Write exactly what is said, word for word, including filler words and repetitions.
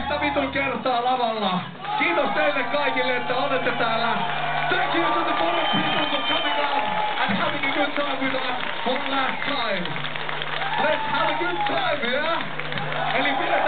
toista vitun kertaa lavalla. Kiitos teille kaikille, että olette täällä. Thank you to the foreign people for coming up and having a good time with us one last time. Let's have a good time, yeah? Eli